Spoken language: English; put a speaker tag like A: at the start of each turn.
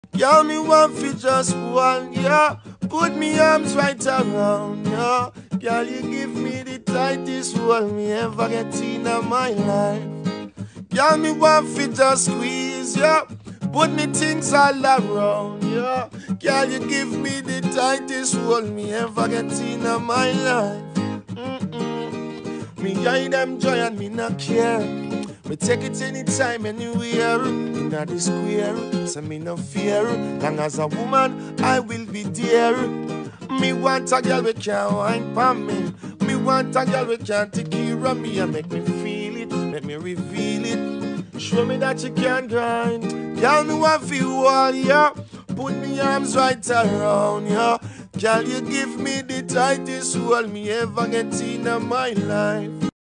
A: Girl, me want fi just one, yeah. Put me arms right around, yeah. Girl, you give me the tightest hold me ever get in my life. Girl, me want fi just squeeze, yeah. Put me things all around, yeah. Girl, you give me the tightest hold me ever get in my life. Me guide them joy and me not care. Me take it anytime, anywhere. Inna the square, so me no fear. Long as a woman, I will be there. Me want a girl we can wine for me. Me want a girl we can take care of me and make me feel it, make me reveal it. Show me that you can grind. Girl, me want feel all, yeah. Put me arms right around, yeah. Girl, you give me the tightest hold me ever get in my life.